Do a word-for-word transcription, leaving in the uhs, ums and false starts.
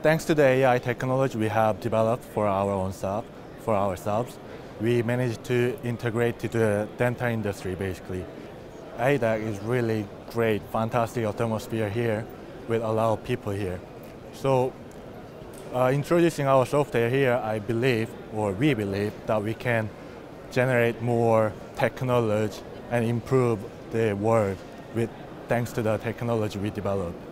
thanks to the A I technology we have developed for our own self, for ourselves, we managed to integrate to the dental industry basically. A E D C is really great, fantastic atmosphere here with a lot of people here. So uh, introducing our software here, I believe, or we believe, that we can generate more technology and improve the world with thanks to the technology we developed.